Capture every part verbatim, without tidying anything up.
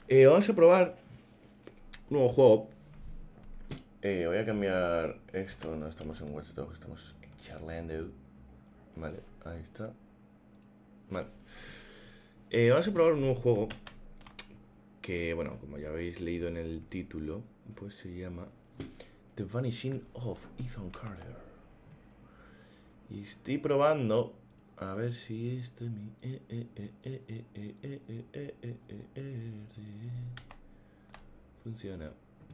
Eh, vamos a probar un nuevo juego. Eh, voy a cambiar esto. No estamos en Watch Dogs, estamos en Charlando. Vale, ahí está. Vale. Eh, vamos a probar un nuevo juego. Que, bueno, como ya habéis leído en el título, pues se llama The Vanishing of Ethan Carter. Y estoy probando a ver si este mi eh, eh, eh, eh, eh, eh, eh, eh, eh, eh, eh, eh, funciona.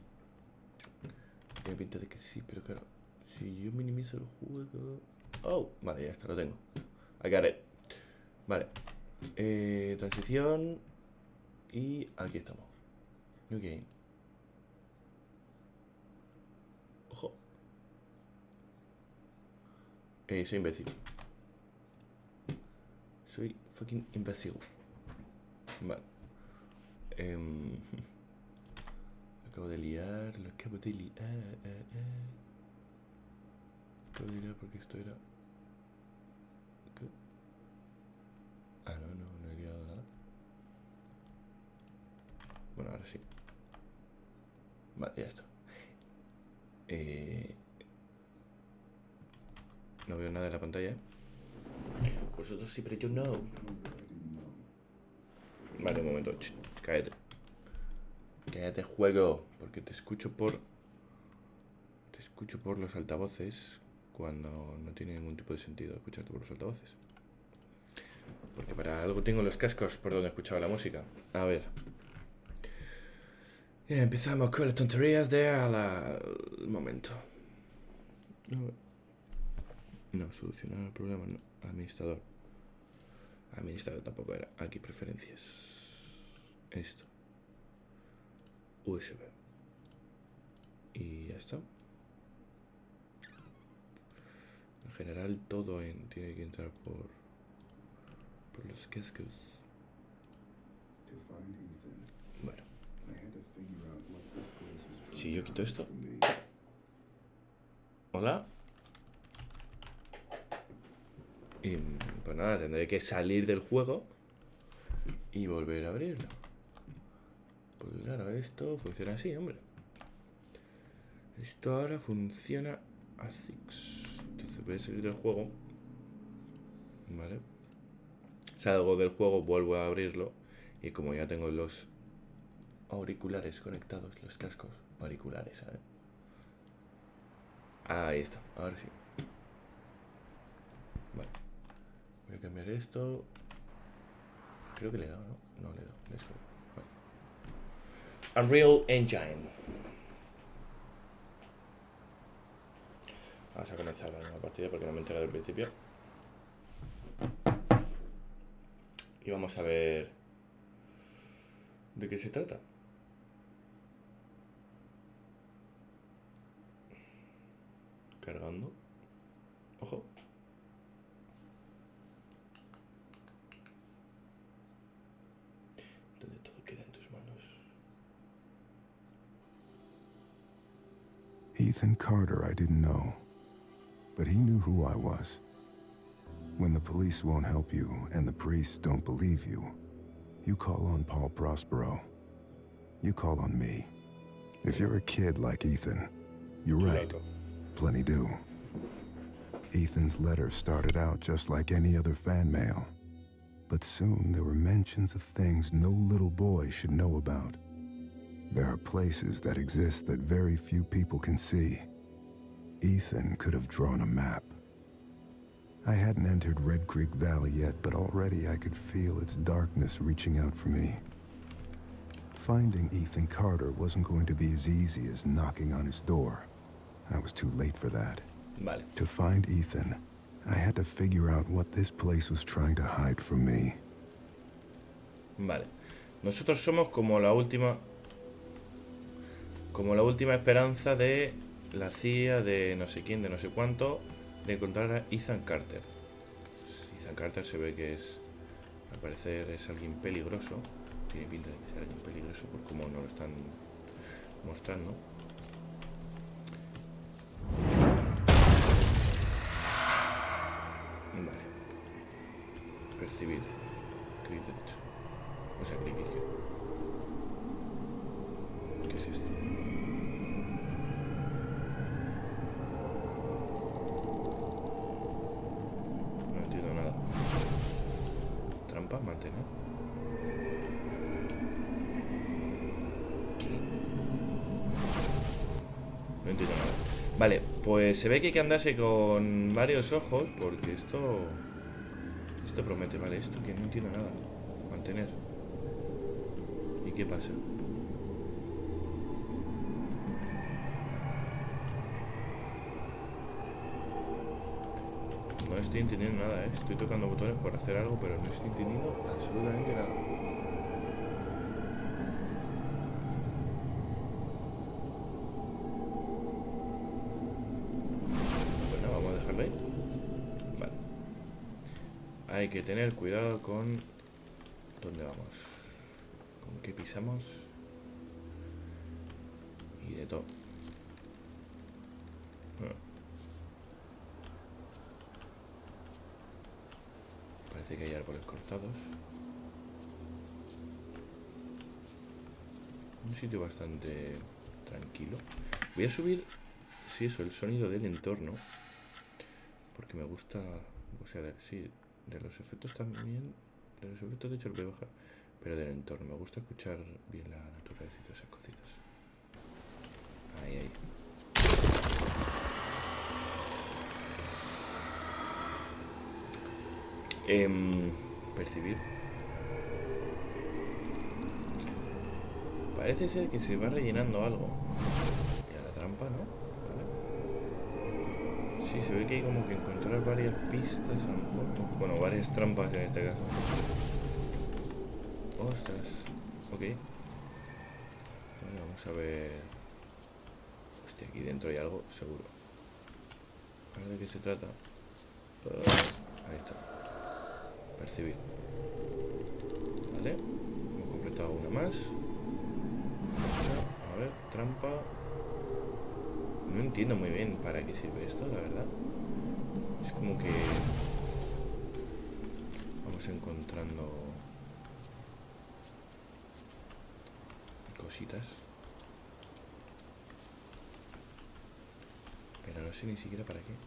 Tiene pinta de que sí, pero claro, si yo minimizo el juego. Oh, vale, ya está, lo tengo. I got it. Vale. Eh, transición. Y aquí estamos. New game. Ojo. Eh, soy imbécil. Soy fucking imbécil. Vale. Eh, lo acabo de liar, lo acabo de liar. Eh, eh. Acabo de liar porque esto era. ¿Qué? Ah, no, no, no he liado nada. Bueno, ahora sí. Vale, ya está. Eh, no veo nada en la pantalla. Vosotros sí, pero yo no. Vale, un momento. Ch, cállate. Cállate, juego. Porque te escucho por... Te escucho por los altavoces cuando no tiene ningún tipo de sentido escucharte por los altavoces. Porque para algo tengo los cascos por donde escuchaba la música. A ver. Ya empezamos con las tonterías de al momento. No, solucionar el problema, no. Administrador. Administrador tampoco era. Aquí preferencias. Esto. U S B. Y ya está. En general todo en, tiene que entrar por por los cascos. Bueno. Si yo quito esto. Hola. Y pues nada, tendré que salir del juego y volver a abrirlo. Pues claro, esto funciona así, hombre. Esto ahora funciona así. Entonces voy a salir del juego. Vale. Salgo del juego, vuelvo a abrirlo. Y como ya tengo los auriculares conectados, los cascos auriculares, ¿sabes? Ahí está, ahora sí. Vale. Voy a cambiar esto. Creo que le he dado, ¿no? No le he dado. Let's go. Vale. Unreal Engine. Vamos a comenzar la nueva partida porque no me he enterado del principio. Y vamos a ver de qué se trata. Cargando. Ojo. Donde todo queda en tus manos. Ethan Carter, I didn't know. But he knew who I was. When the police won't help you and the priests don't believe you, you call on Paul Prospero. You call on me. If you're a kid like Ethan, you're right. Plenty do. Ethan's letter started out just like any other fan mail. But soon there were mentions of things no little boy should know about. There are places that exist that very few people can see. Ethan could have drawn a map. I hadn't entered Red Creek Valley yet, but already I could feel its darkness reaching out for me. Finding Ethan Carter wasn't going to be as easy as knocking on his door. I was too late for that. Vale. To find Ethan, I had to figure out what this place was trying to hide from me. Vale. Nosotros somos como la última... Como la última esperanza de la C I A, de no sé quién, de no sé cuánto, de encontrar a Ethan Carter. Ethan Carter se ve que es... Al parecer es alguien peligroso. Tiene pinta de que sea alguien peligroso por cómo nos lo están mostrando. Vale. Percibir. Clic derecho. O sea, clic izquierdo. Vale, pues se ve que hay que andarse con varios ojos, porque esto... Esto promete, vale, esto que no entiendo nada. Mantener. ¿Y qué pasa? No estoy entendiendo nada, ¿eh? Estoy tocando botones por hacer algo, pero no estoy entendiendo absolutamente nada. Bueno, vamos a dejarlo ahí. Vale. Hay que tener cuidado con... ¿Dónde vamos? ¿Con qué pisamos? Y de todo. Bueno. Parece que hay árboles cortados. Un sitio bastante tranquilo. Voy a subir, sí, eso, el sonido del entorno. Porque me gusta, o sea, de, sí, de los efectos también. De los efectos de hecho lo voy a bajar. Pero del entorno, me gusta escuchar bien la naturaleza y todas esas cositas. Ahí, ahí. Eh, percibir. Parece ser que se va rellenando algo. Y a la trampa, ¿no? ¿Vale? Sí, se ve que hay como que encontrar varias pistas, a lo mejor. Bueno, varias trampas en este caso. Ostras. Ok. Bueno, vamos a ver. Hostia, aquí dentro hay algo, seguro. A ver de qué se trata. Uh, ahí está. Percibir. Vale. Hemos completado una más. A ver, trampa. No entiendo muy bien para qué sirve esto, la verdad. Es como que vamos encontrando cositas. Pero no sé ni siquiera para qué.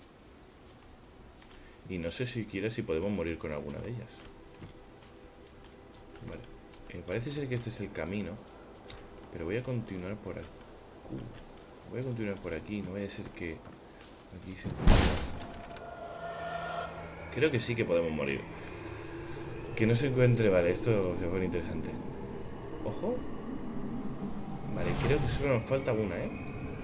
Y no sé siquiera si podemos morir con alguna de ellas. Vale. Eh, parece ser que este es el camino. Pero voy a continuar por aquí. Uh, voy a continuar por aquí. No vaya a ser que aquí se... Creo que sí que podemos morir. Que no se encuentre... Vale, esto se pone interesante. Ojo. Vale, creo que solo nos falta una, ¿eh?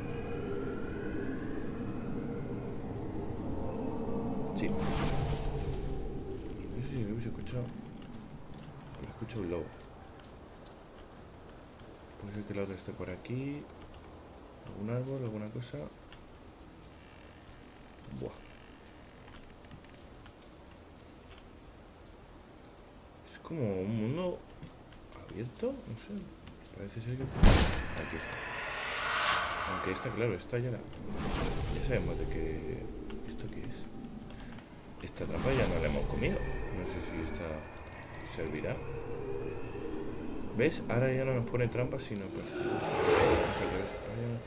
Sí. No sé si lo hubiese escuchado. Pero escucho un lobo. Puede ser que la otra esté por aquí. ¿Algún árbol? ¿Alguna cosa? Buah. Es como un mundo abierto. No sé. Parece ser que... Aquí está. Aunque esta, claro, esta ya la... Ya sabemos de qué... ¿Esto qué es? Esta trampa ya no la hemos comido. No sé si esta servirá. ¿Ves? Ahora ya no nos pone trampas, sino pues... O sea, que ves, ahora ya no...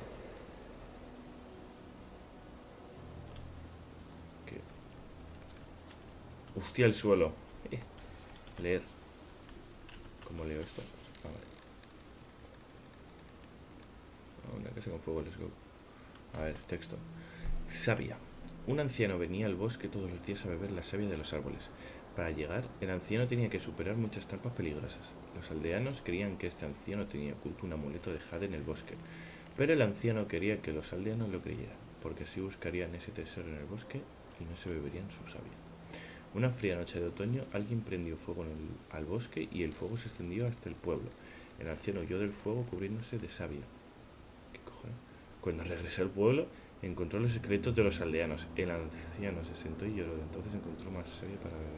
¿Qué? Hostia, el suelo. Eh, leer. ¿Cómo leo esto? Ah, vale. Una casa con fuego, let's go. A ver, texto. Savia. Un anciano venía al bosque todos los días a beber la savia de los árboles. Para llegar, el anciano tenía que superar muchas trampas peligrosas. Los aldeanos creían que este anciano tenía oculto un amuleto de jade en el bosque, pero el anciano quería que los aldeanos lo creyeran, porque así buscarían ese tesoro en el bosque y no se beberían su savia. Una fría noche de otoño, alguien prendió fuego en el, al bosque y el fuego se extendió hasta el pueblo. El anciano huyó del fuego cubriéndose de savia. ¿Qué cojones? Cuando regresó al pueblo, encontró los secretos de los aldeanos. El anciano se sentó y lloró. Entonces encontró más savia para beber.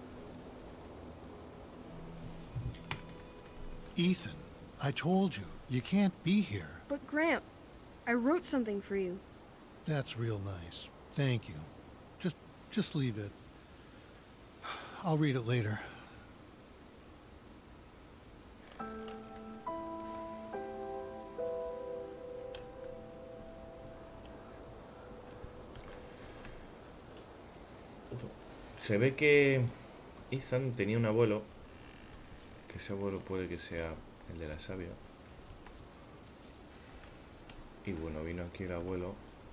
Ethan, I told you, you can't be here. But Gramp, I wrote something for you. That's real nice. Thank you. Just, just leave it. I'll read it later. Se ve que Ethan tenía un abuelo, que ese abuelo puede que sea el de la savia. Y bueno, vino aquí el abuelo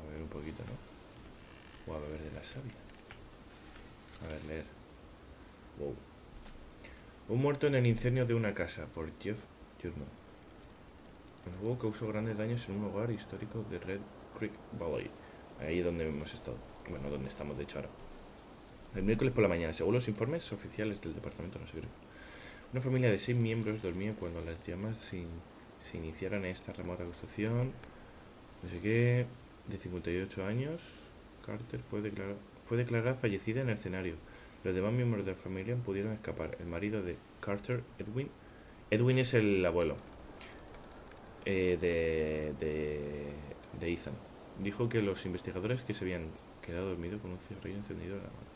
A beber un poquito, ¿no? O a beber de la savia. A ver, leer. Wow. Un muerto en el incendio de una casa, por Jeff Jurman. El fuego causó grandes daños en un hogar histórico de Red Creek Valley. Ahí es donde hemos estado. Bueno, donde estamos de hecho ahora. El miércoles por la mañana, según los informes oficiales del departamento, no sé qué. Una familia de seis miembros dormía cuando las llamas se, se iniciaron en esta remota construcción. No sé qué. De cincuenta y ocho años, Carter fue declarada, fue declarada fallecida en el escenario. Los demás miembros de la familia pudieron escapar. El marido de Carter, Edwin. Edwin es el abuelo eh, de, de, de Ethan. Dijo que los investigadores que se habían quedado dormidos con un cigarrillo encendido en la mano.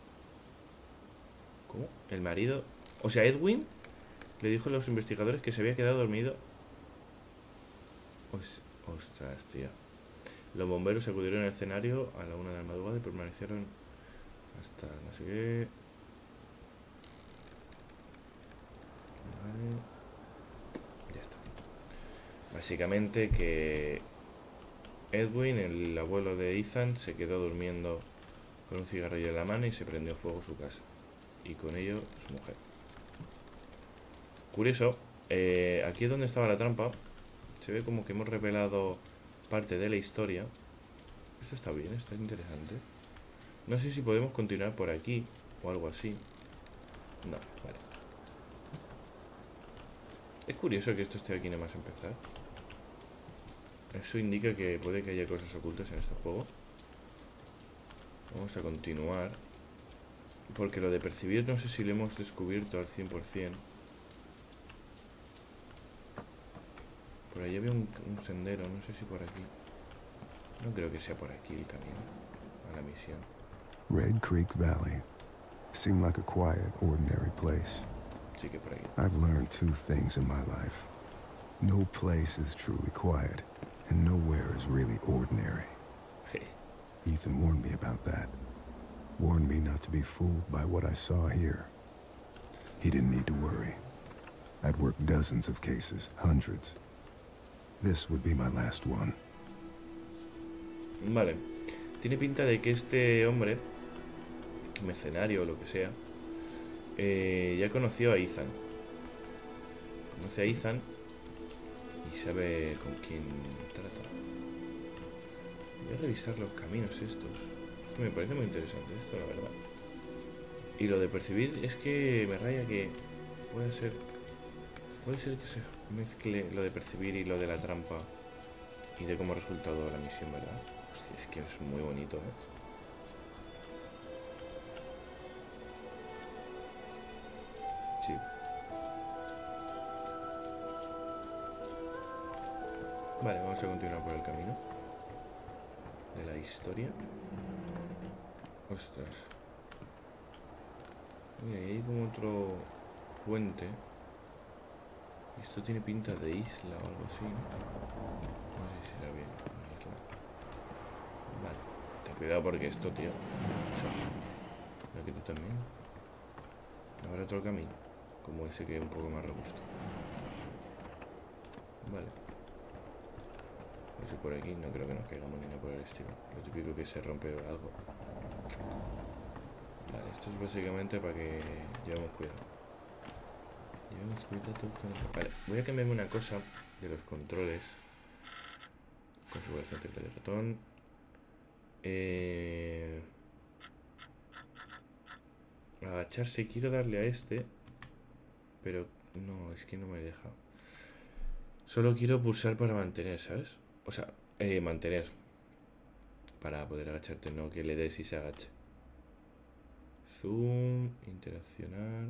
¿Cómo? El marido... O sea, Edwin le dijo a los investigadores que se había quedado dormido. Os, ostras, tío. Los bomberos acudieron al escenario a la una de la madrugada y permanecieron hasta no sé qué. Vale. Ya está. Básicamente que Edwin, el abuelo de Ethan, se quedó durmiendo con un cigarrillo en la mano y se prendió fuego su casa. Y con ello su mujer. Curioso, eh, aquí es donde estaba la trampa. Se ve como que hemos revelado parte de la historia. Esto está bien, está interesante. No sé si podemos continuar por aquí o algo así. No, vale. Es curioso que esto esté aquí nada más empezar. Eso indica que puede que haya cosas ocultas en este juego. Vamos a continuar. Porque lo de percibir no sé si lo hemos descubierto al cien por cien. Por ahí había un, un sendero, no sé si por aquí. No creo que sea por aquí el camino a la misión. Red Creek Valley seemed like a quiet, ordinary place. Sí que por aquí. I've learned two things in my life. No place is truly quiet, and nowhere is really ordinary. Ethan warned me about that. Warned me not to be fooled by what I saw here. He didn't need to worry. I'd worked dozens of cases, hundreds. This would be my last one. Vale. Tiene pinta de que este hombre, mercenario o lo que sea, eh, ya conoció a Ethan. Conoce a Ethan y sabe con quién trata. Voy a revisar los caminos estos. Esto me parece muy interesante esto, la verdad. Y lo de percibir es que me raya que puede ser... Puede ser que se mezcle lo de percibir y lo de la trampa y de como resultado la misión, ¿verdad? Hostia, es que es muy bonito, ¿eh? Sí. Vale, vamos a continuar por el camino de la historia. Ostras. Mira, ahí hay como otro puente. Esto tiene pinta de isla o algo así, ¿no? No sé si será bien una isla. Vale. Ten cuidado porque esto, tío. Mira que tú también. Habrá otro camino. Como ese que es un poco más robusto. Vale. Eso por aquí no creo que nos caigamos ni nada por el estilo. Lo típico que se rompe algo. Vale, esto es básicamente para que llevemos cuidado. Llevemos cuidado. Vale, voy a cambiarme una cosa de los controles. Configuración tecla de ratón. Eh... Agacharse, quiero darle a este. Pero no, es que no me deja. Solo quiero pulsar para mantener, ¿sabes? O sea, eh, mantener. Para poder agacharte, no que le des y se agache. Zoom, interaccionar.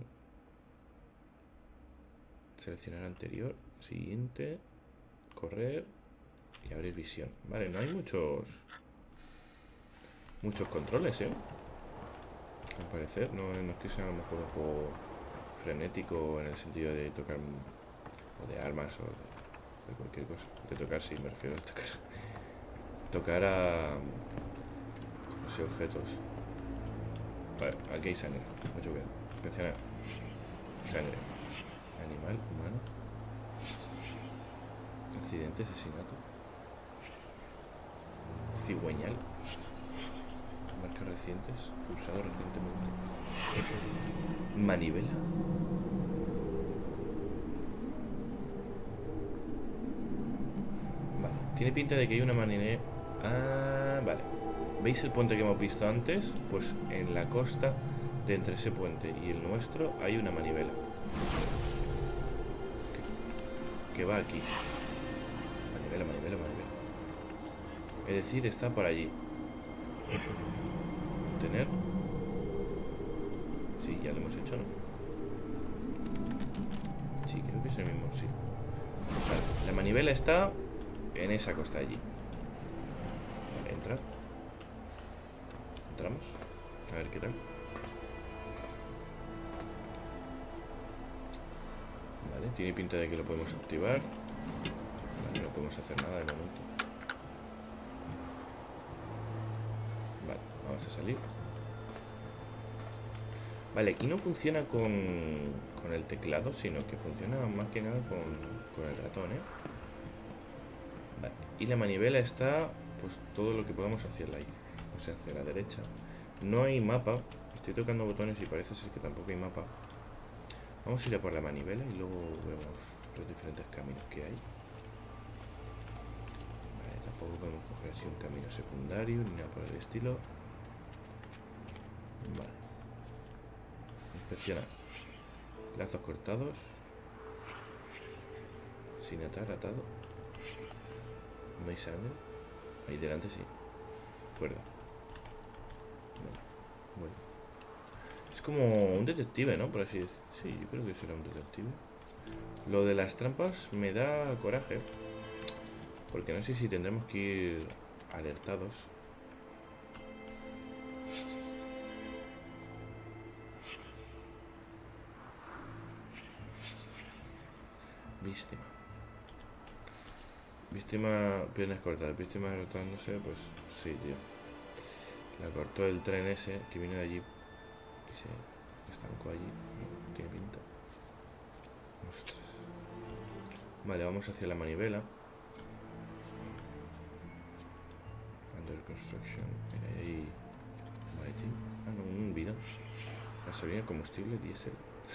Seleccionar anterior. Siguiente. Correr. Y abrir visión. Vale, no hay muchos... Muchos controles, ¿eh? Al parecer, no, no es que sea a lo mejor un juego frenético en el sentido de tocar... O de armas o de... de cualquier cosa. De tocar, sí, me refiero a tocar. Tocar a... no sé, objetos. Vale, aquí hay sangre. Mucho cuidado. Seleccionar. Sangre. Animal, humano. Accidente, asesinato. cigüeñal. Marcas recientes. Usado recientemente. Manivela. Vale. Tiene pinta de que hay una manivela. Ah, vale. ¿Veis el puente que hemos visto antes? Pues en la costa de entre ese puente y el nuestro hay una manivela. Que, que va aquí. Manivela, manivela, manivela. Es decir, está por allí. Tener. Sí, ya lo hemos hecho, ¿no? Sí, creo que es el mismo, sí. Vale, la manivela está en esa costa allí. Vale, entrar. Entramos. A ver qué tal. Vale, tiene pinta de que lo podemos activar. Vale, no podemos hacer nada de momento. Vale, vamos a salir. Vale, aquí no funciona con, con el teclado, sino que funciona más que nada con, con el ratón, ¿eh? Vale, y la manivela está, pues, todo lo que podamos hacia la, o sea, hacia la derecha. No hay mapa. Estoy tocando botones y parece ser que tampoco hay mapa. Vamos a ir a por la manivela y luego vemos los diferentes caminos que hay. Vale, tampoco podemos coger así un camino secundario ni nada por el estilo. Vale. Inspeccionar. Lazos cortados. Sin atar, atado. No hay sangre. Ahí delante sí. Cuerda. Vale. Bueno. Es como un detective, ¿no? Por así decirlo. Sí, yo creo que será un detective. Lo de las trampas me da coraje. Porque no sé si tendremos que ir alertados. Víctima. Víctima, piernas cortadas. Víctima rotándose, pues sí, tío. La cortó el tren ese que viene de allí. Y se estancó allí. No tiene pinta. Ostras. Vale, vamos hacia la manivela. Under construction. Mira, ahí. Vale, tío. Ah, no, un vino. Gasolina, combustible, diésel.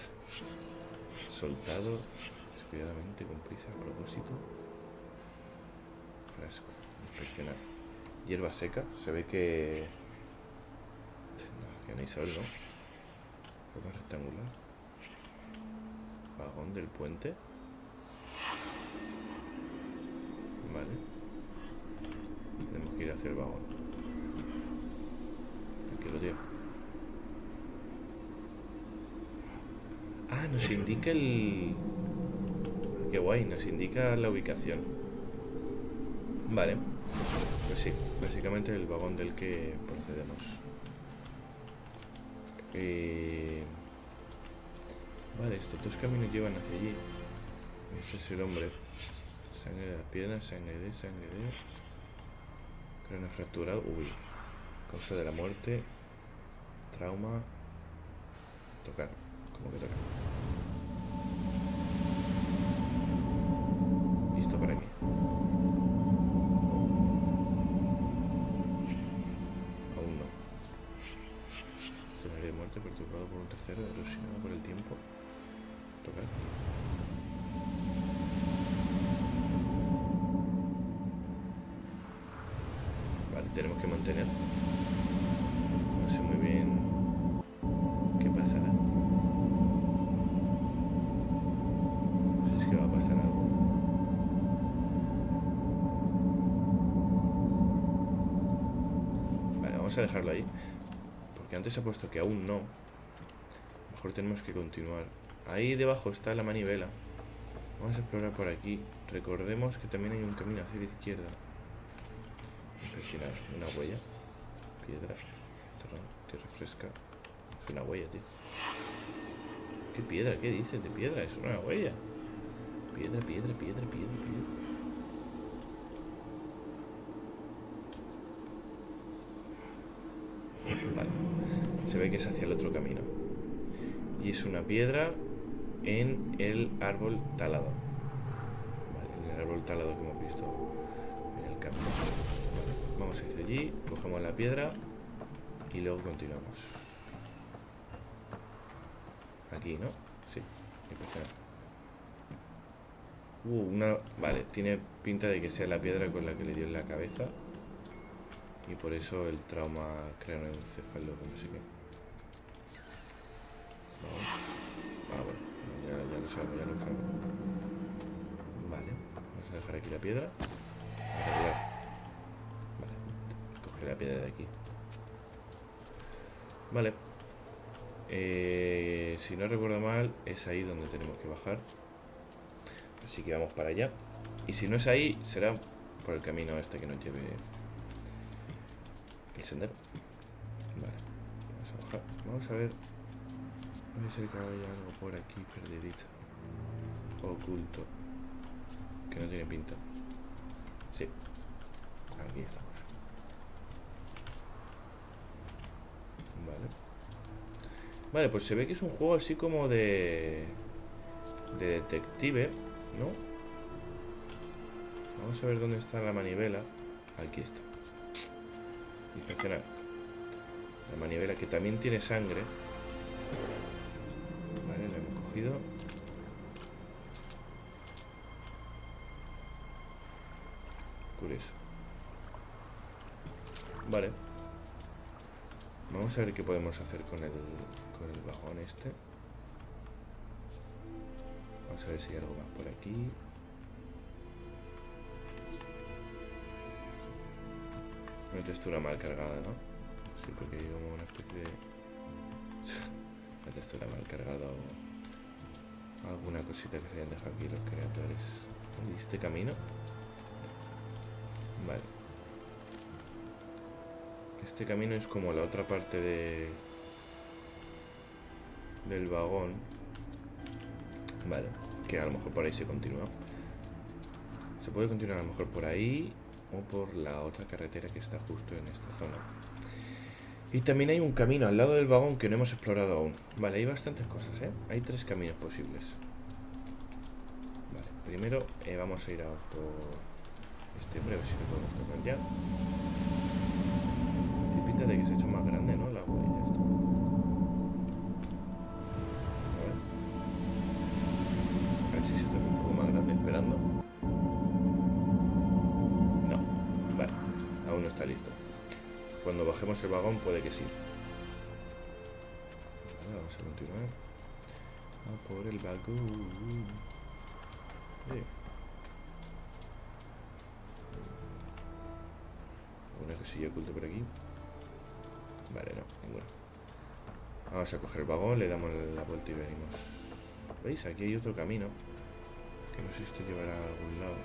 Soltado. Cuidadamente, con prisa, a propósito. Frasco. Inspeccionar. Hierba seca. Se ve que... No, que no hay sol, ¿no? Forma rectangular. Vagón del puente. Vale. Tenemos que ir hacia el vagón. Tranquilo, tío. Ah, nos indica el... Qué guay, nos indica la ubicación. Vale. Pues sí, básicamente el vagón del que procedemos. Eh... Vale, estos dos caminos llevan hacia allí. Ese es el hombre. Sangre de la pierna, sangre de, sangre de... Cráneo fracturado. Uy. Causa de la muerte. Trauma. Tocar. ¿Cómo que tocar? Listo para aquí. Aún no. Escenario de muerte perturbado por un tercero, erosionado por el tiempo. Tocar. Vale, tenemos que mantener. No sé muy bien qué pasará. No sé si es que va a pasar algo. Vamos a dejarlo ahí, porque antes ha puesto que aún no. Mejor tenemos que continuar. Ahí debajo está la manivela. Vamos a explorar por aquí. Recordemos que también hay un camino hacia la izquierda. Inspeccionar una huella. Piedra. Terreno. Tierra fresca. Una huella, tío. ¿Qué piedra? ¿Qué dices de piedra? Es una huella. Piedra, piedra, piedra, piedra, piedra. Vale. Se ve que es hacia el otro camino. Y es una piedra en el árbol talado. Vale, en el árbol talado que hemos visto en el camino. Vale. Vamos a ir allí, cogemos la piedra y luego continuamos. Aquí, ¿no? Sí, empezar. Uh, una... Vale, tiene pinta de que sea la piedra con la que le dio en la cabeza. Y por eso el trauma craneoencefalo, no sé qué. Vamos. Ah, bueno, ya, ya lo sabemos, ya lo sabemos. Vale, vamos a dejar aquí la piedra. Arreglar. Vale, coger la piedra de aquí. Vale. Eh, si no recuerdo mal, es ahí donde tenemos que bajar. Así que vamos para allá. Y si no es ahí, será por el camino este que nos lleve el sendero. Vale, vamos a bajar. Vamos a ver. Puede ser que haya algo por aquí perdidito, oculto, que no tiene pinta. Sí, aquí estamos. Vale. Vale, pues se ve que es un juego así como de de detective, ¿no? Vamos a ver dónde está la manivela. Aquí está. Inspeccionar. La manivela que también tiene sangre. Vale, la hemos cogido. Curioso. Vale. Vamos a ver qué podemos hacer con el, con el vagón este. Vamos a ver si hay algo más por aquí. Una textura mal cargada, ¿no? Sí, porque hay como una especie de... una textura mal cargada o alguna cosita que se hayan dejado aquí los creadores. ¿Y este camino? Vale. Este camino es como la otra parte de... del vagón. Vale, que a lo mejor por ahí se continúa. Se puede continuar a lo mejor por ahí o por la otra carretera que está justo en esta zona. Y también hay un camino al lado del vagón que no hemos explorado aún. Vale, hay bastantes cosas, ¿eh? Hay tres caminos posibles. Vale, primero eh, vamos a ir a por este hombre, a ver si lo podemos tocar ya. Tiene pinta de que se ha hecho más grande, ¿no? La huella esta. A ver. A ver si se toca un poco más grande esperando. No, vale, aún no está listo. Cuando bajemos el vagón puede que sí. Vale, vamos a continuar. A por el vagón. Sí. ¿Alguna cosilla oculta por aquí? Vale, no, ninguna. Vamos a coger el vagón, le damos la vuelta y venimos. ¿Veis? Aquí hay otro camino. Que no sé si esto llevará a algún lado.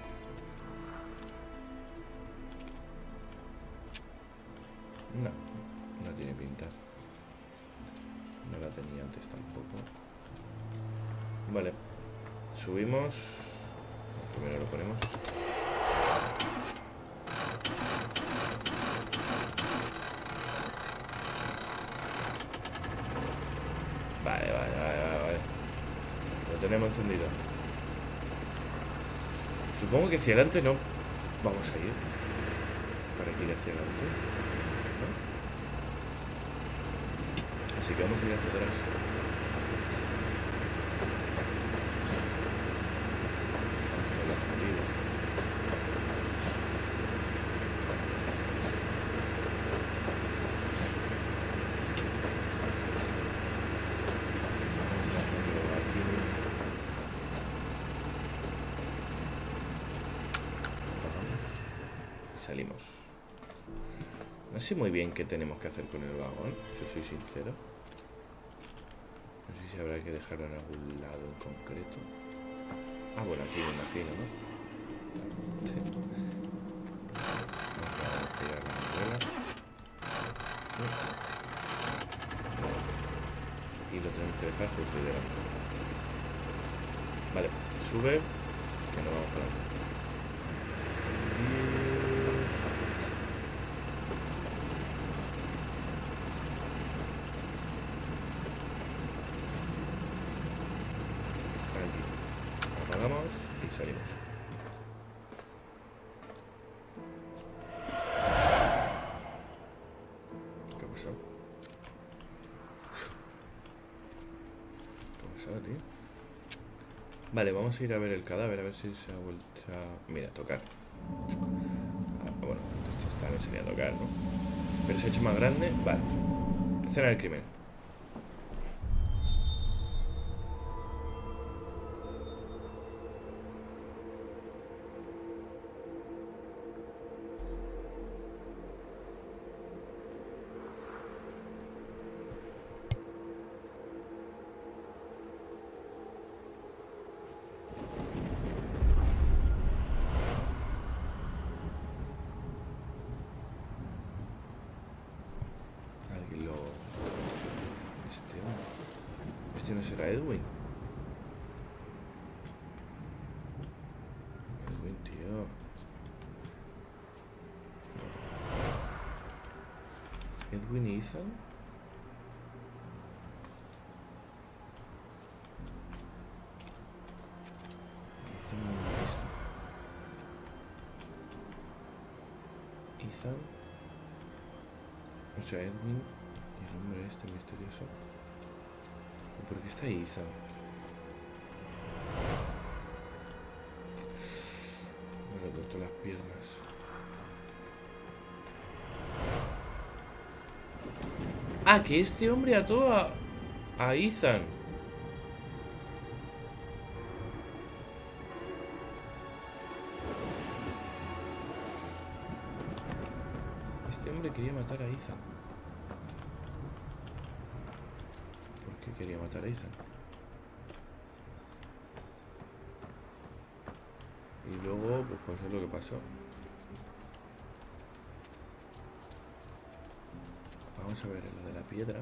No, no tiene pinta. No la tenía antes tampoco. Vale. Subimos. Primero lo ponemos. Vale, vale, vale, vale, vale. Lo tenemos encendido. Supongo que hacia adelante no vamos a ir. Para que ir hacia adelante. Así que vamos a ir hacia atrás. Hasta la salida. Vamos a hacerlo aquí. Vamos. Salimos. No sé muy bien qué tenemos que hacer con el vagón, si soy sincero. No sé si habrá que dejarlo en algún lado en concreto. Ah, bueno, aquí me imagino, ¿no? Sí. Vamos a tirar la manivela. Y lo tenemos que dejar justo delante. Vale, sube, que no vamos para adelante. Apagamos y salimos. Vale, vamos a ir a ver el cadáver, a ver si se ha vuelto a... Mira, tocar. Ah, bueno, esto también sería tocar, ¿no? Pero se ha hecho más grande. Vale. Escena del crimen. Alguien lo... Este... Este no será Edwin. Edwin, tío. Edwin y Ethan. Ethan. O sea, Edwin y el hombre este misterioso. ¿Por qué está ahí Ethan? Me le cortó las piernas. Ah, que este hombre ató a, a Ethan. Este hombre quería matar a Ethan. ¿Por qué quería matar a Ethan? Y luego, pues pasó lo que pasó. Vamos a ver lo de la piedra.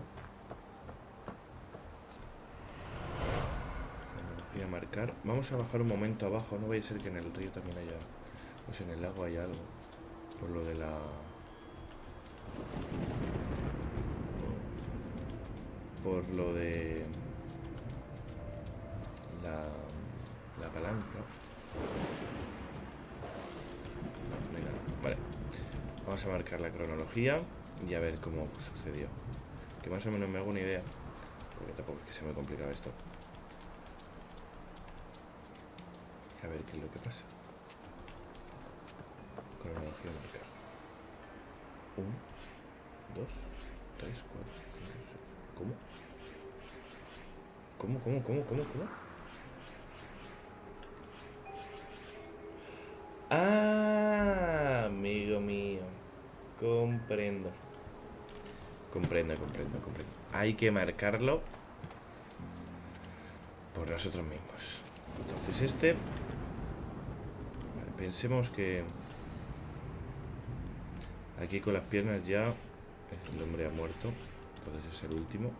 Voy a marcar. Vamos a bajar un momento abajo. No vaya a ser que en el río también haya... Pues en el lago haya algo. Por lo de la... Por lo de... La... La palanca. No, venga, no. Vale. Vamos a marcar la cronología y a ver cómo sucedió. Que más o menos me hago una idea. Porque tampoco es que se me complicaba esto. A ver qué es lo que pasa. Cronología marcar. uno, dos, tres, cuatro, cinco, seis. ¿Cómo? ¿Cómo, cómo, cómo, cómo, cómo? Ah, amigo mío. Comprendo. Comprendo, comprendo, comprendo. Hay que marcarlo por nosotros mismos. Entonces este... Vale, pensemos que... Aquí con las piernas ya... El hombre ha muerto. Entonces es el último.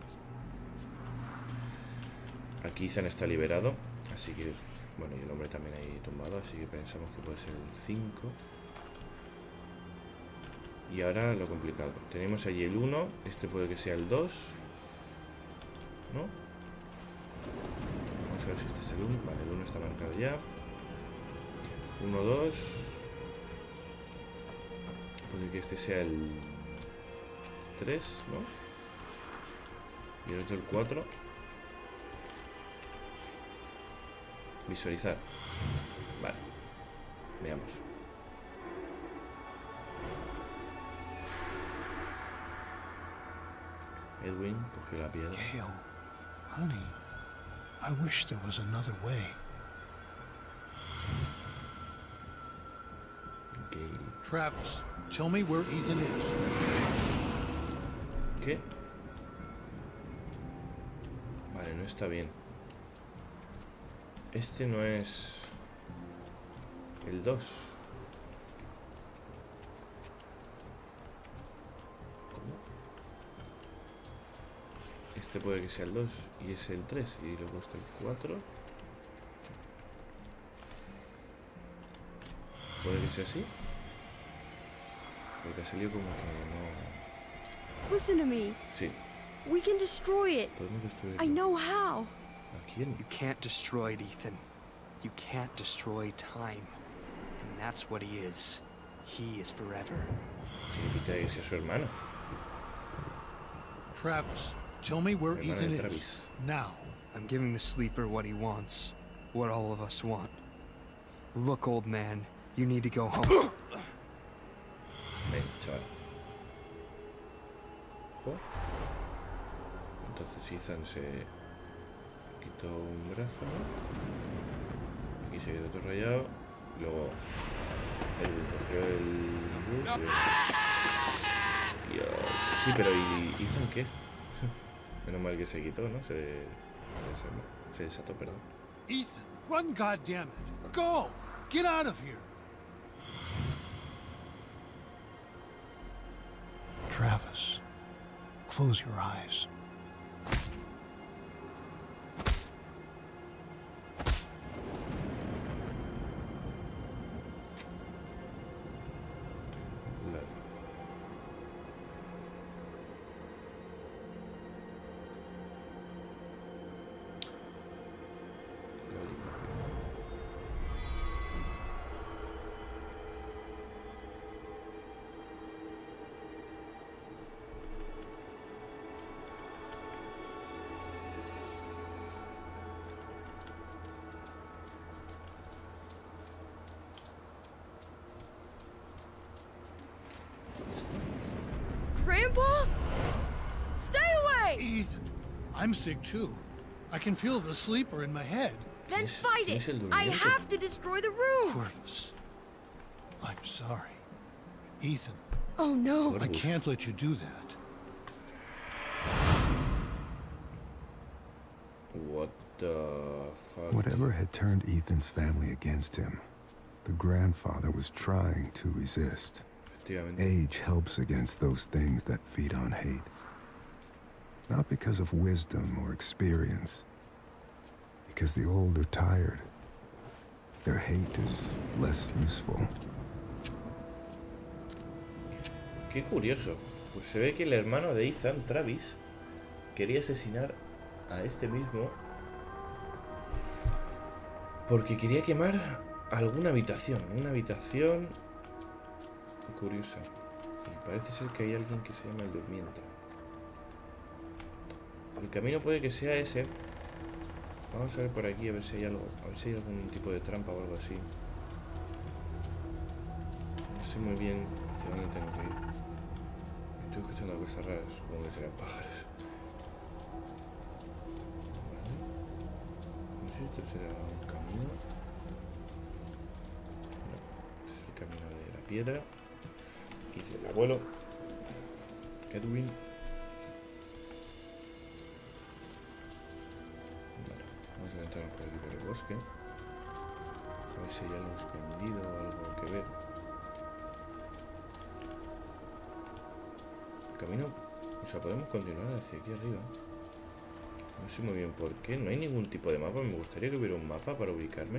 Aquí Ethan está liberado. Así que... Bueno, y el hombre también ahí tumbado. Así que pensamos que puede ser el cinco. Y ahora lo complicado. Tenemos allí el uno. Este puede que sea el dos. ¿No? Vamos a ver si este es el uno. Vale, el uno está marcado ya. uno, dos. Puede que este sea el tres, ¿no? Y el otro el cuatro. Visualizar. Vale. Veamos. Edwin cogió la piedra. Gale, honey, I wish there was another way. Gale. Travis, tell me where Ethan is. ¿Qué? Vale, no está bien. Este no es... El dos. Este puede que sea el dos y es el tres y luego está el cuatro. Puede que sea así. Porque ha salido como que no... Listen to me. Sí, We can destroy it. podemos destruirlo. I know how. ¿A quién? You can't destroy it, Ethan. You can't destroy time. And that's what he is. He is forever. Tiene pinta de que sea su hermano. Travis, tell me where Hermano Ethan de is. Travis. Now. I'm giving the sleeper what he wants. what all of us want. Look, old man, you need to go home. Ven, chaval. Oh. Entonces Ethan se quitó un brazo. Aquí se quedó todo rayado. Luego él cogió el... Dios. Sí, pero ¿y Ethan qué? Menos mal que se quitó, ¿no? Se, se, se desató, perdón. Ethan, run, goddammit! Go! Get out of here! Travis, close your eyes. Grandpa? Stay away! Ethan, I'm sick too. I can feel the sleeper in my head. Then ¿Quién es- fight quién it! es el I durmiente? have to destroy the room! Corvus, I'm sorry. Ethan, Oh no. I Corvus. can't let you do that. What the fuck? Whatever had turned Ethan's family against him, the grandfather was trying to resist. Efectivamente. Age helps against those things that feed on hate. Not because of wisdom or experience, because the old are tired. Their hate is less useful. Qué curioso. Pues se ve que el hermano de Ethan, Travis, quería asesinar a este mismo porque quería quemar alguna habitación. Una habitación curiosa. Y parece ser que hay alguien que se llama el Durmiente. El camino puede que sea ese. Vamos a ver por aquí a ver si hay algo. A ver si hay algún tipo de trampa o algo así. No sé muy bien hacia dónde tengo que ir. Estoy escuchando cosas raras, como que serán pájaros. Vale. No sé si esto será un camino. No, este es el camino de la piedra. Y del abuelo Edwin. Vale, vamos a entrar por aquí por el bosque. A ver si hay algo escondido o algo que ver. Camino, o sea, podemos continuar hacia aquí arriba. No sé muy bien por qué. No hay ningún tipo de mapa. Me gustaría que hubiera un mapa para ubicarme.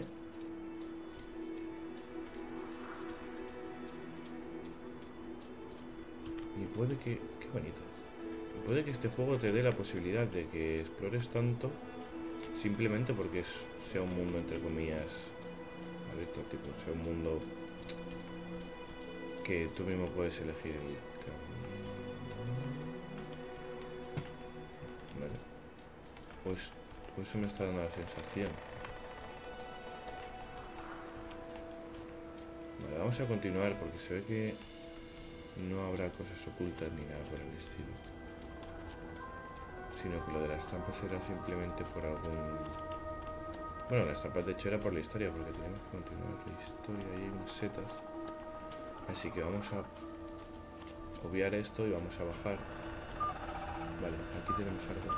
Y puede que... Qué bonito. Puede que este juego te dé la posibilidad de que explores tanto simplemente porque es, sea un mundo entre comillas abierto, tipo, sea un mundo que tú mismo puedes elegir el camino. Vale. Pues, pues eso me está dando la sensación. Vale, vamos a continuar porque se ve que no habrá cosas ocultas ni nada por el estilo. Sino que lo de las trampas era simplemente por algún... Bueno, las trampas de hecho era por la historia, porque tenemos que continuar la historia y hay unas setas. Así que vamos a obviar esto y vamos a bajar. Vale, aquí tenemos algo.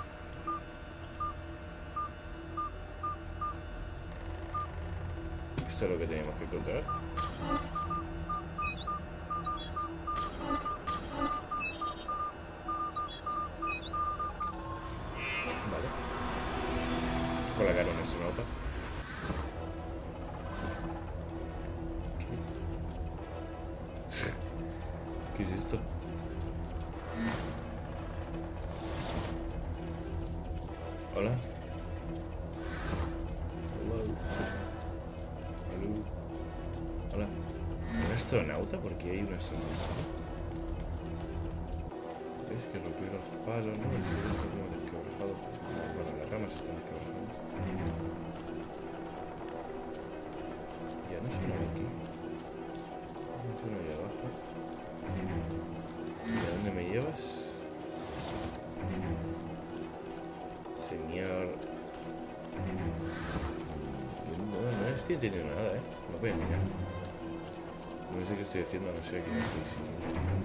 Esto es lo que teníamos que encontrar. Vale. Por la cara un astronauta. ¿Qué? ¿Qué es esto? Hola. Hello. Hello. Hola. ¿Un astronauta? ¿Por qué hay un astronauta? ¿Ves que rompió los palos, no? El cielo está como desquebrajado. Bueno, las ramas están desquebrajadas. estoy entendiendo nada, ¿eh? No voy a engañar. No sé qué estoy haciendo, no sé qué estoy haciendo.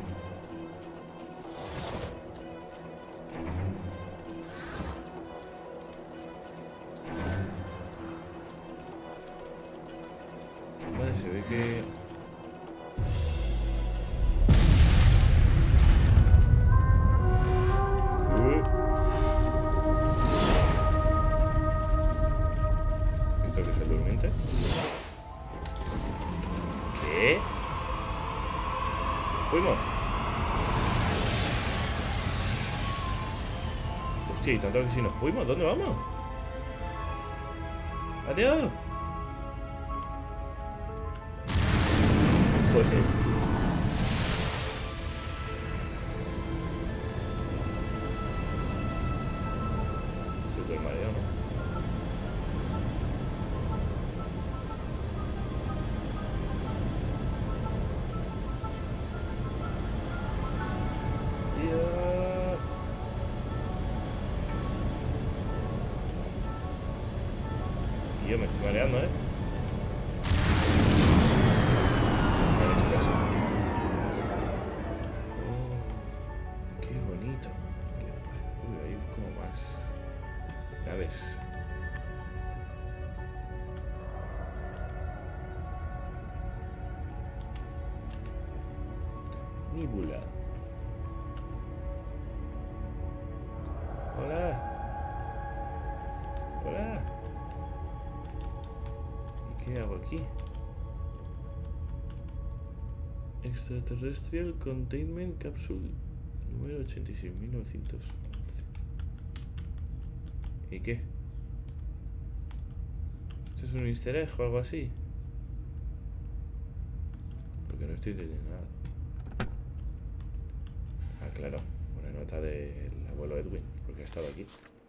Vale, se ve que... ¿Esto qué es el durmiente? ¿Qué? ¿Fuimos? Hostia, y tanto que si nos fuimos, ¿dónde vamos? ¡Adiós! Joder. Súper mareo, ¿no? Yo me estoy mareando, ¿eh? Me han hecho caso. Oh, qué bonito. Uy, hay como más naves. Níbula. Hola. Hola. ¿Y qué hago aquí? Extraterrestrial Containment Capsule número ochenta y seis mil novecientos once. ¿Y qué? ¿Esto es un easter egg o algo así? Porque no estoy entendiendo nada. Ah, claro, una nota del abuelo Edwin, porque ha estado aquí.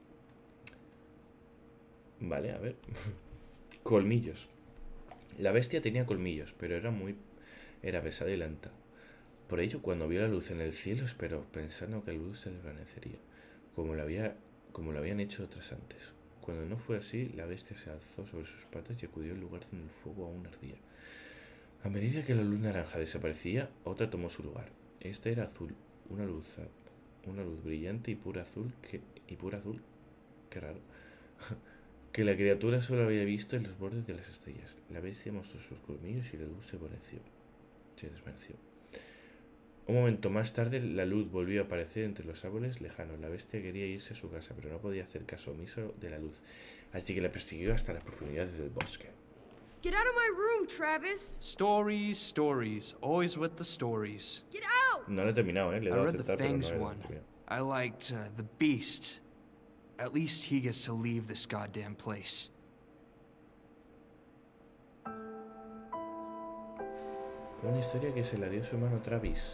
Vale, a ver. Colmillos. La bestia tenía colmillos, pero era muy... era pesada y lenta. Por ello, cuando vio la luz en el cielo, esperó, pensando que la luz se desvanecería, como lo había, como lo habían hecho otras antes. Cuando no fue así, la bestia se alzó sobre sus patas y acudió al lugar donde el fuego aún ardía. A medida que la luz naranja desaparecía, otra tomó su lugar. Esta era azul, una luz, una luz brillante y pura azul, que, y pura azul, qué raro, que la criatura solo había visto en los bordes de las estrellas. La bestia mostró sus colmillos y la luz se desvaneció. Se desvaneció. Un momento más tarde, la luz volvió a aparecer entre los árboles lejanos. La bestia quería irse a su casa, pero no podía hacer caso omiso de la luz, así que la persiguió hasta las profundidades del bosque. Get out of my room, Travis! Stories, stories, always with the stories. Get out! No lo he terminado, ¿eh? Le he I dado a read the aceptar, pero no Fangs lo he one. terminado. I liked uh, the Beast. At least he gets to leave this goddamn place. Una historia que se la dio su hermano Travis.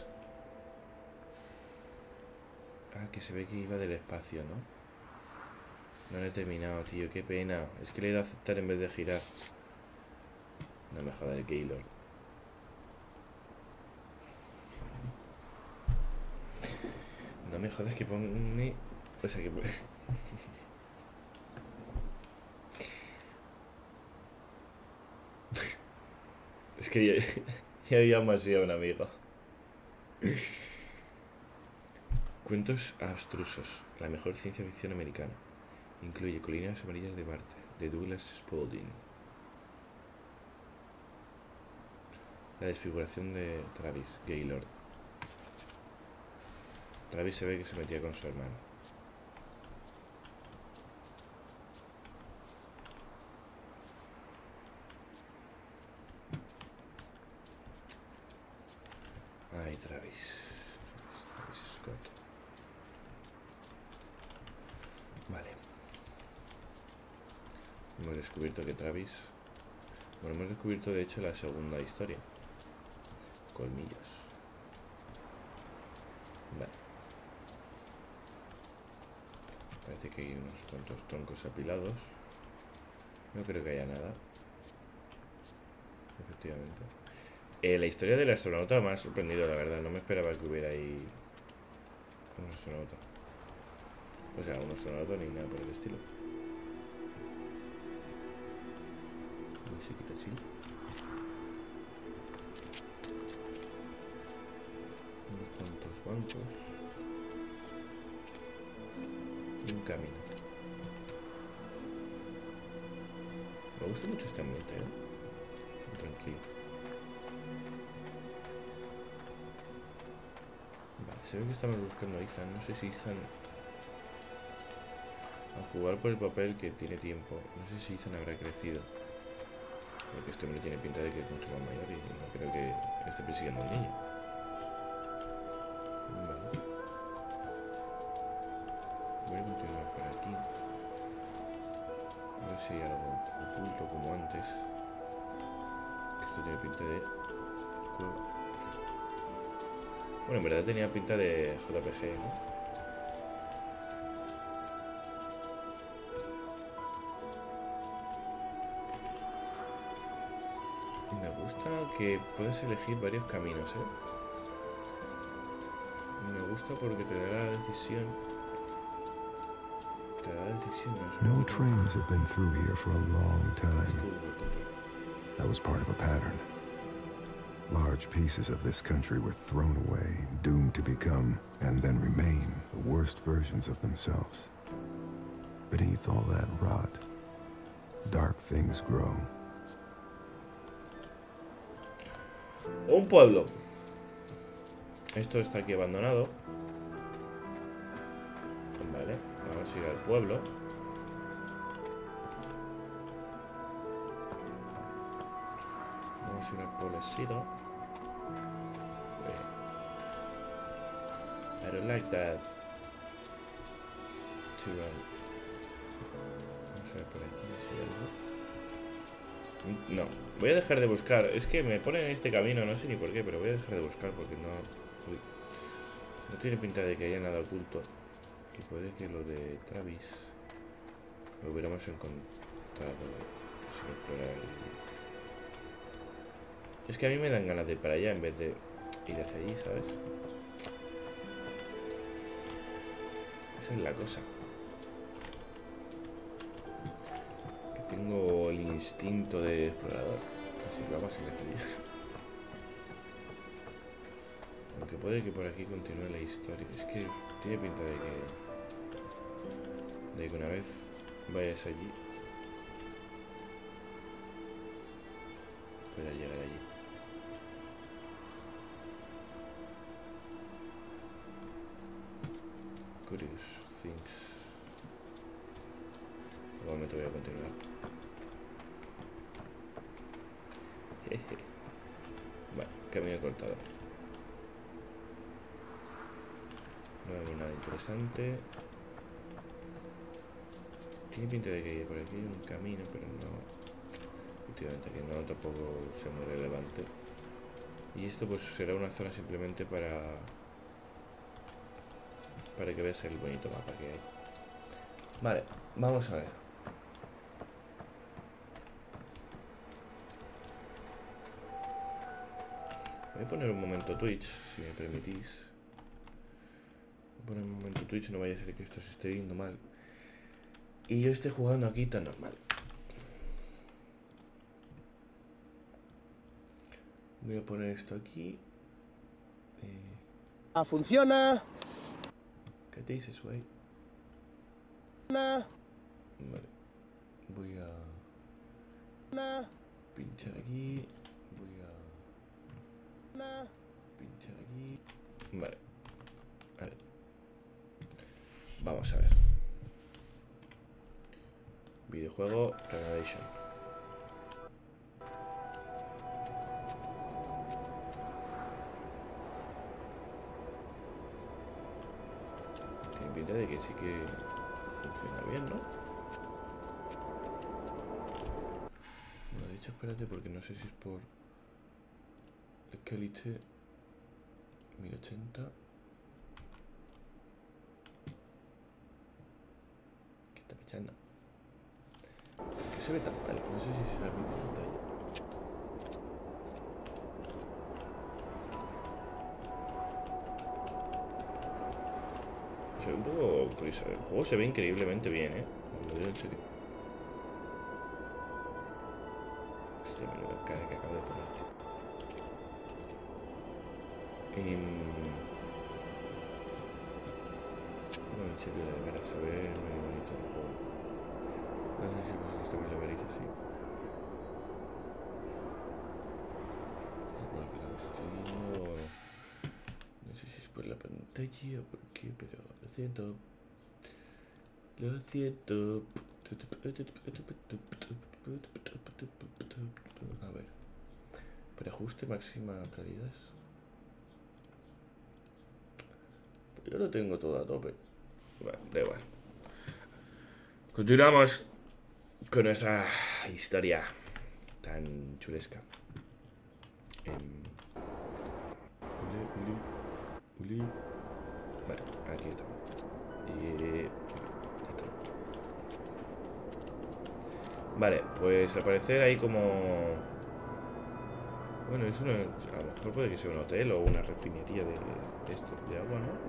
Ah, que se ve que iba del espacio, ¿no? No lo he terminado, tío, qué pena. Es que le he dado a aceptar en vez de girar. No me jodas, Gaylord. No me jodas que pone... O sea que... Es que ya, ya llamo así a un amigo. Cuentos abstrusos. La mejor ciencia ficción americana. Incluye Colinas Amarillas de Marte, de Douglas Spaulding. La desfiguración de Travis, Gaylord. Travis se ve que se metía con su hermano. Ay, Travis. Travis Scott. Vale. Hemos descubierto que Travis... Bueno, hemos descubierto de hecho la segunda historia. Colmillos. Vale. Parece que hay unos cuantos troncos apilados. No creo que haya nada. Efectivamente. Eh, la historia del astronauta me ha sorprendido, la verdad. No me esperaba que hubiera ahí un astronauta. O sea, un astronauta ni nada por el estilo. Uy, musiquita chill. Unos cuantos bancos. Y un camino. Me gusta mucho este ambiente, ¿eh? Tranquilo. Vale, se ve que estamos buscando a Ethan. No sé si Ethan... A jugar por el papel que tiene tiempo. No sé si Ethan habrá crecido. Porque este hombre tiene pinta de que es mucho más mayor y no creo que esté persiguiendo a un niño. Vale. Voy a continuar por aquí. A ver si hay algo oculto como antes. Esto tiene pinta de cueva. Bueno, en verdad tenía pinta de J P G, ¿no? Me gusta que puedes elegir varios caminos, ¿eh? Me gusta porque te da la decisión. Te da la decisión. No trains have been through here for a long time. That was part of a pattern. Large pieces of this country were thrown away, doomed to become, and then remain, the worst versions of themselves. Beneath all that rot, dark things grow. Un pueblo. Esto está aquí abandonado. Vale, vamos a ir al pueblo. Vamos a ir al pueblecito. I don't like that. Too right. Vamos a ver por aquí si hay algo. No, voy a dejar de buscar. Es que me ponen en este camino, no sé ni por qué, pero voy a dejar de buscar porque no... Uy, no tiene pinta de que haya nada oculto. Y puede que lo de Travis lo hubiéramos encontrado sin explorar. Es que a mí me dan ganas de ir para allá en vez de ir hacia allí, ¿sabes? Esa es la cosa. Tengo el instinto de explorador, así que vamos a ir hacia allá. Aunque puede que por aquí continúe la historia. Es que tiene pinta de que de que una vez vayas allí puedas llegar allí. Curious things. Igualmente voy a continuar. Jeje. Vale, camino cortado. No hay nada interesante. Tiene pinta de que hay por aquí un camino, pero no. Últimamente que no, tampoco sea muy relevante. Y esto pues será una zona simplemente para para que veas el bonito mapa que hay. Vale, vamos a ver. Voy a poner un momento Twitch, si me permitís. Voy a poner un momento Twitch, no vaya a ser que esto se esté viendo mal. Y yo esté jugando aquí tan normal. Voy a poner esto aquí. Eh... Ah, funciona. ¿Qué te dices, güey? Vale. Voy a pinchar aquí. Voy a pinchar aquí. Vale. Vale. Vamos a ver. Videojuego Renovation. Tiene pinta de que sí que funciona bien, ¿no? Bueno, de hecho, espérate, porque no sé si es por Elite mil ochenta. ¿Qué está pichando? ¿Qué se ve tan mal? No sé si es la misma pantalla. Se ve un poco curioso. El juego se ve increíblemente bien, ¿eh? Lo digo en serio. cara que acabo de ponerte. Y... Bueno, en serio, de veras, se ve muy bonito el juego. No sé si vosotros también lo veréis así. No, no sé si es por la pantalla o por qué, pero lo siento. Lo siento. A ver. Preajuste máxima calidad. Yo lo tengo todo a tope. Bueno, da igual. Continuamos con nuestra historia tan chulesca. Um, uli, uli, uli. Vale, aquí está. Y... ya está. Vale, pues al parecer hay como... Bueno, eso no, a lo mejor puede que sea un hotel o una refinería de, de esto, de agua, ¿no?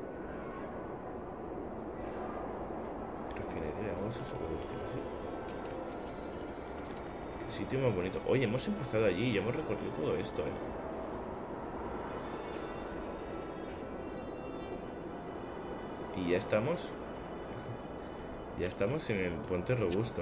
Refinería de agua, eso se puede decir así. Sitio más bonito. Oye, hemos empezado allí y hemos recorrido todo esto, eh. Y ya estamos. Ya estamos en el puente robusto.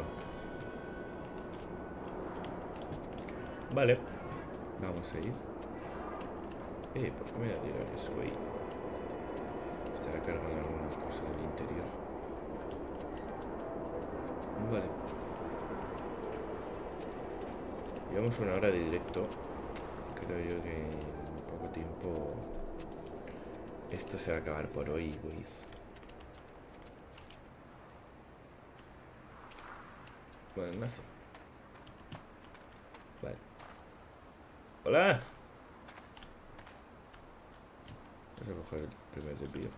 Vale. Vamos a ir. Eh, ¿por qué me da tirar eso, güey? Estará cargando algunas cosas del interior. Vale. Llevamos una hora de directo. Creo yo que en poco tiempo esto se va a acabar por hoy, güey. Bueno, nace. Vale. ¡Hola! Vamos a coger el primer desvío.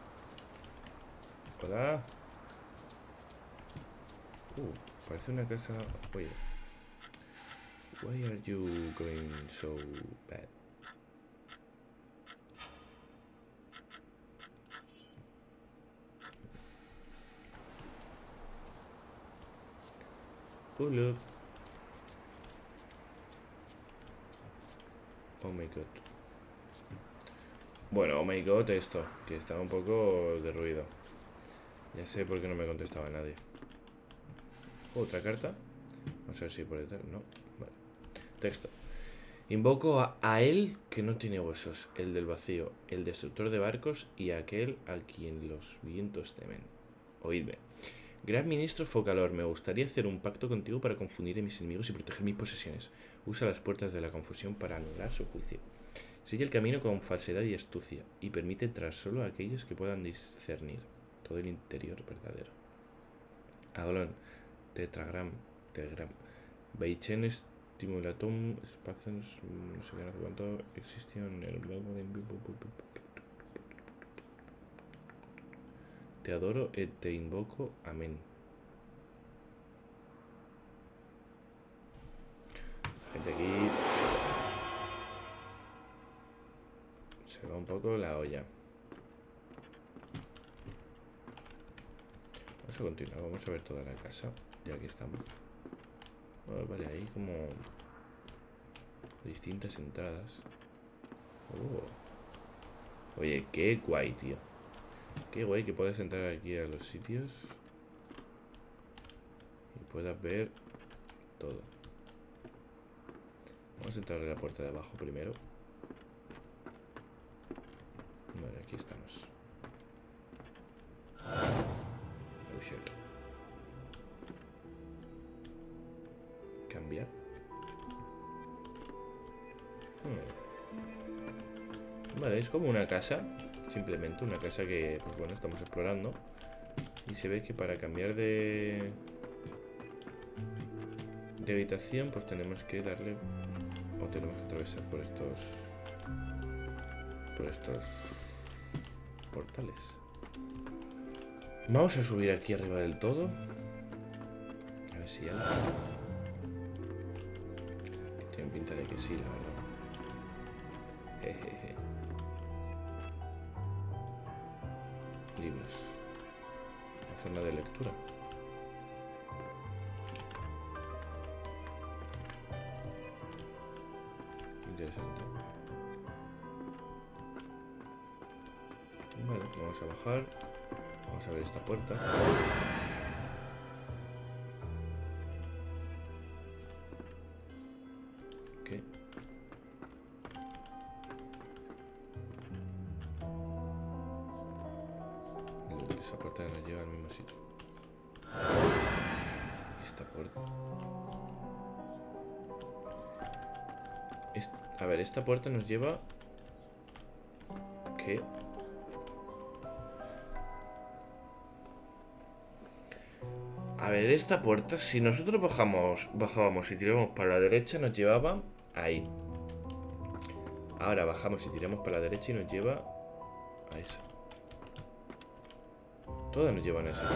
¡Hola! Uh, parece una casa... Oye. Why are you going so bad? Hola. Oh my god. Bueno, oh my god esto, que estaba un poco de ruido. Ya sé por qué no me contestaba nadie. ¿Otra carta? Vamos a ver si por detrás. No, vale. Texto. Invoco a, a él que no tiene huesos, el del vacío, el destructor de barcos y aquel a quien los vientos temen. Oídme. Gran ministro Focalor, me gustaría hacer un pacto contigo para confundir a mis enemigos y proteger mis posesiones. Usa las puertas de la confusión para anular su juicio. Sigue el camino con falsedad y astucia, y permite entrar solo a aquellos que puedan discernir todo el interior verdadero. Agolón, Tetragram, Tetragram, Beichen, Stimulatum, Spazens, no sé qué, no sé cuánto, existión, el te adoro y te invoco, amén. Gente, aquí se va un poco la olla. Vamos a continuar, vamos a ver toda la casa, ya que estamos. Oh, vale, hay como distintas entradas. Oh. Oye, qué guay, tío. Qué guay que puedas entrar aquí a los sitios y puedas ver todo. Vamos a entrar a la puerta de abajo primero. Vale, aquí estamos. Oh shit. Cambiar. Hmm. Vale, es como una casa. Simplemente una casa que, pues bueno, estamos explorando. Y se ve que para cambiar de de habitación, pues tenemos que darle, o tenemos que atravesar por estos por estos portales. Vamos a subir aquí arriba del todo. A ver si hay. Tiene pinta de que sí, la verdad. Jejeje. Libros. La zona de lectura. Interesante. Vale, vamos a bajar. Vamos a ver esta puerta. ¿Qué? Esa puerta nos lleva al mismo sitio. Esta puerta. Es... A ver, esta puerta nos lleva... ¿Qué? A ver, esta puerta, si nosotros bajamos, bajábamos y tiramos para la derecha, nos llevaba ahí. Ahora bajamos y tiramos para la derecha y nos lleva a eso. Todas nos llevan a eso.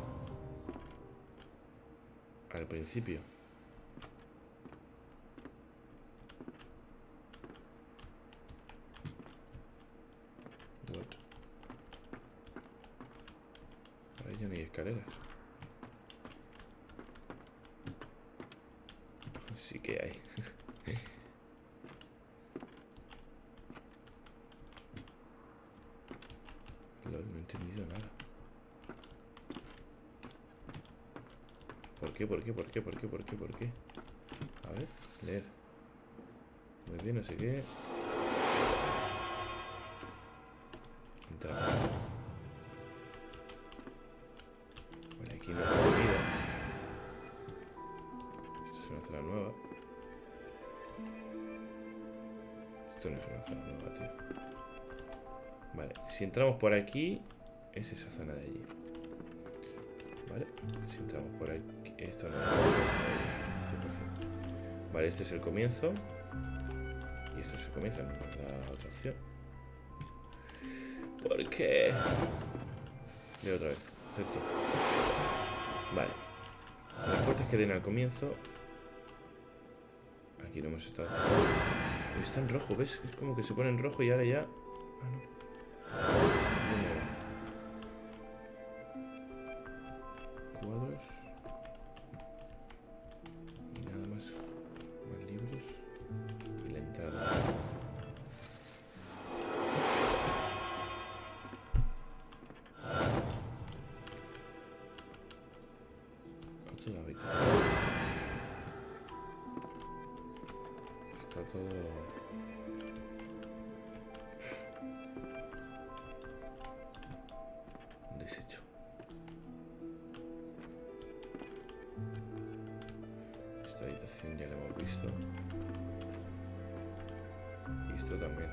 Al principio. What? Ahora ya no hay escaleras. Sí que hay. No he entendido nada. ¿Por qué? ¿Por qué? ¿Por qué? ¿Por qué? ¿Por qué? ¿Por qué? A ver, leer. Muy bien, no sé qué. Entrar. Vale, aquí no he dormido. Esto es una zona nueva. Esto no es una zona nueva, tío. Vale, si entramos por aquí, es esa zona de allí. Vale, si entramos por aquí, esto no es cien por cien. Vale, este es el comienzo. Y esto es el comienzo, no nos da otra opción. ¿Por qué? De otra vez, acepto. Vale. Las puertas que den al comienzo. Aquí no hemos estado. Pero está en rojo, ¿ves? Es como que se pone en rojo y ahora ya. Ah, no. Cuadros. Y nada más. Más libros. Y la entrada. Otra habitación. Está todo... deshecho. Esta habitación ya la hemos visto. Y esto también.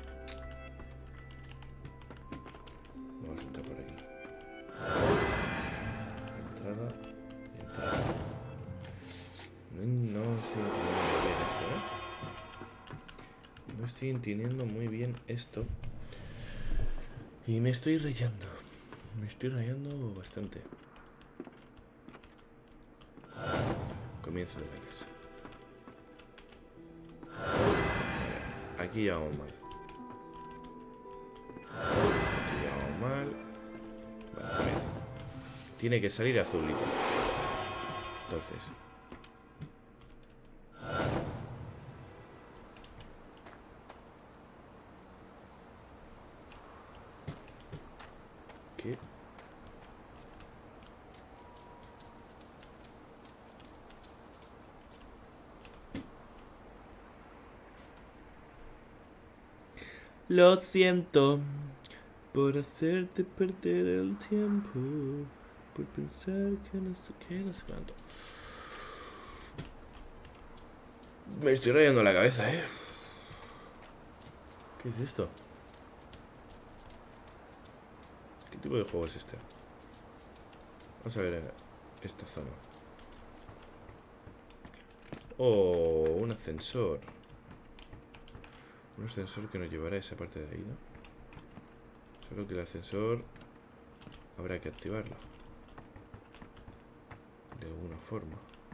Vamos a entrar por aquí. Entrada y entrada. No, no estoy entendiendo muy bien esto, ¿eh? No estoy entendiendo muy bien esto. Y me estoy rayando. Me estoy rayando bastante. Comienzo de la casa. Vale, aquí ya vamos mal. Aquí ya vamos mal. Vale, comienzo. Tiene que salir azulito. Entonces. ¿Qué? Lo siento por hacerte perder el tiempo, por pensar que no sé qué, no sé cuánto. Me estoy rayando la cabeza, ¿eh? ¿Qué es esto? ¿Qué tipo de juego es este? Vamos a ver esta zona. Oh, un ascensor. Un ascensor que nos llevará a esa parte de ahí, ¿no? Solo que el ascensor habrá que activarlo de alguna forma.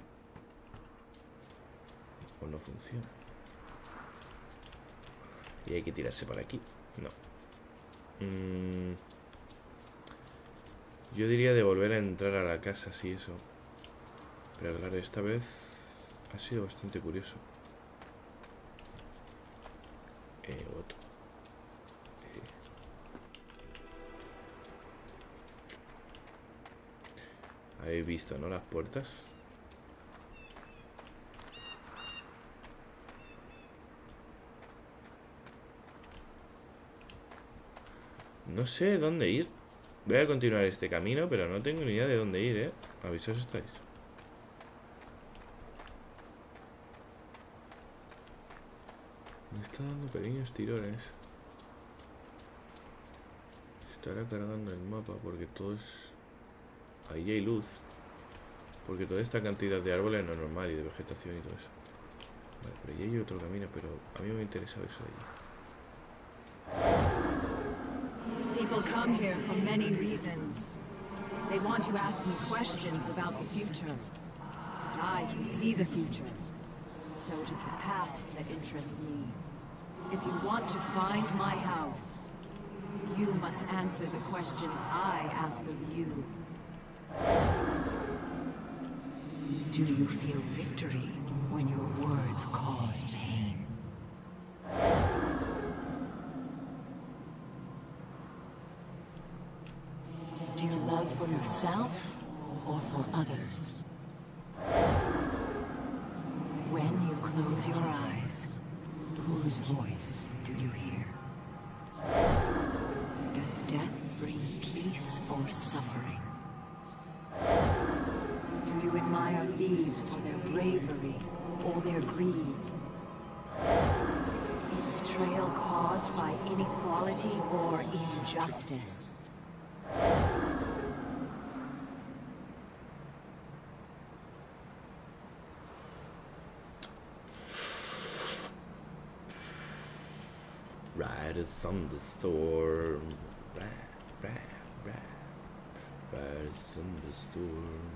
O no funciona. Y hay que tirarse para aquí. No. Mm. Yo diría de volver a entrar a la casa, sí, eso. Pero claro, esta vez ha sido bastante curioso. Habéis visto, ¿no? Las puertas. No sé dónde ir. Voy a continuar este camino, pero no tengo ni idea de dónde ir, ¿eh? Avisaos estáis. Me está dando pequeños tirones. Estará cargando el mapa porque todo es... Ahí hay luz. Porque toda esta cantidad de árboles no es normal y de vegetación y todo eso. Vale, pero ahí hay otro camino, pero a mí me interesa eso de allí. People come here for many reasons. They want to ask me questions about the future. But I can see the future. So it is the past that interests me. If you want to find my house, you must answer the questions I ask of you. Do you feel victory when your words cause pain? Do you love for yourself or for others? When you close your eyes, whose voice do you hear? Does death bring peace or suffering? Do you admire thieves for their bravery or their greed? Is betrayal caused by inequality or injustice? Riders on the storm. Ride, ride, ride. Riders on the storm.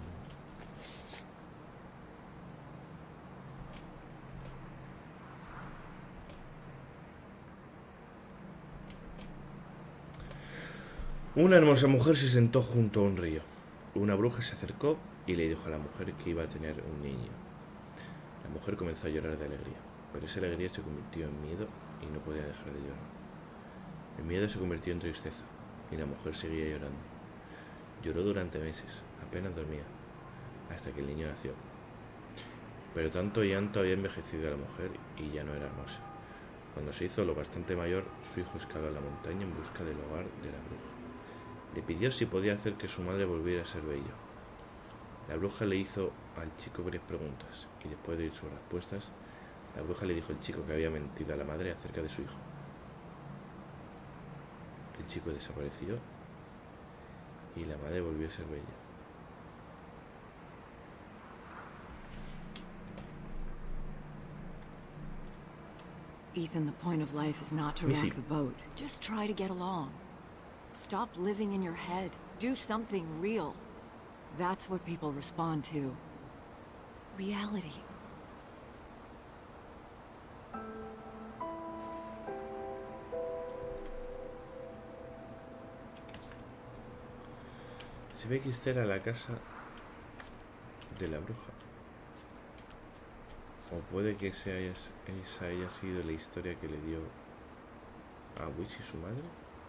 Una hermosa mujer se sentó junto a un río. Una bruja se acercó y le dijo a la mujer que iba a tener un niño. La mujer comenzó a llorar de alegría, pero esa alegría se convirtió en miedo y no podía dejar de llorar. El miedo se convirtió en tristeza y la mujer seguía llorando. Lloró durante meses, apenas dormía, hasta que el niño nació. Pero tanto llanto había envejecido a la mujer y ya no era hermosa. Cuando se hizo lo bastante mayor, su hijo escaló la montaña en busca del hogar de la bruja. Le pidió si podía hacer que su madre volviera a ser bella. La bruja le hizo al chico varias preguntas y después de oír sus respuestas, la bruja le dijo al chico que había mentido a la madre acerca de su hijo. El chico desapareció y la madre volvió a ser bella. Ethan, the point of life is not to rock the boat. Just try to get along. Stop living in your head. Do something real. That's what people respond to. Reality. Se ve que esta era la casa de la bruja. O puede que esa haya, esa haya sido la historia que le dio a Witch y su madre.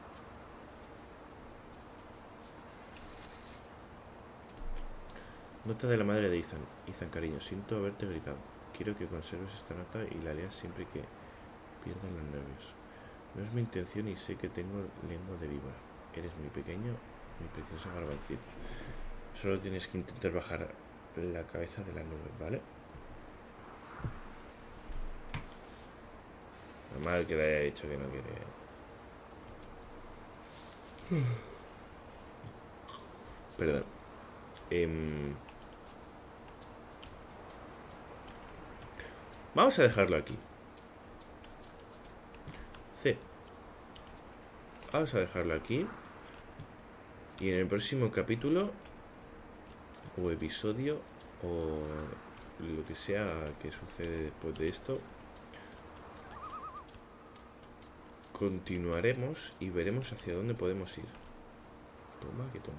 Nota de la madre de Ethan. Ethan, cariño, siento haberte gritado. Quiero que conserves esta nota y la leas siempre que pierdan los nervios. No es mi intención y sé que tengo lengua de víbora. Eres mi pequeño, mi precioso garbancito. Solo tienes que intentar bajar la cabeza de la nube, ¿vale? Normal que le haya dicho que no quiere. Perdón. Eh... Vamos a dejarlo aquí. C. Vamos a dejarlo aquí. Y en el próximo capítulo o episodio o lo que sea que sucede después de esto, continuaremos y veremos hacia dónde podemos ir. Toma, que toma.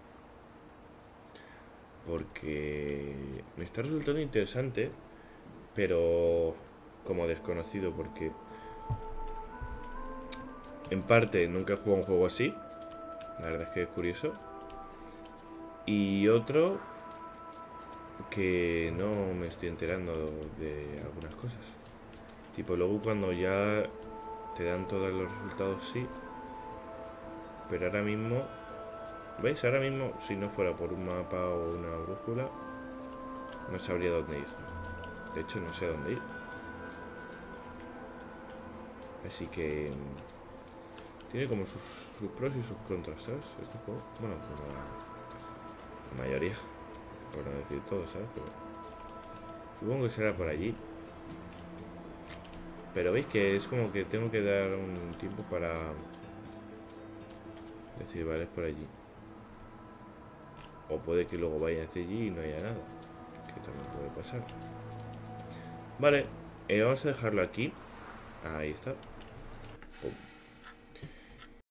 Porque me está resultando interesante, pero como desconocido, porque en parte nunca he jugado un juego así. La verdad es que es curioso. Y otro, que no me estoy enterando de algunas cosas. Tipo, luego cuando ya te dan todos los resultados, sí. Pero ahora mismo, ¿veis? Ahora mismo, si no fuera por un mapa o una brújula, no sabría dónde ir. De hecho, no sé dónde ir. Así que tiene como sus, sus pros y sus contras, ¿sabes? Este juego, bueno, como la, la mayoría, por no decir todo, ¿sabes? Pero supongo que será por allí. Pero veis que es como que tengo que dar un tiempo para decir, vale, es por allí. O puede que luego vaya hacia allí y no haya nada, que también puede pasar. Vale, eh, vamos a dejarlo aquí. Ahí está.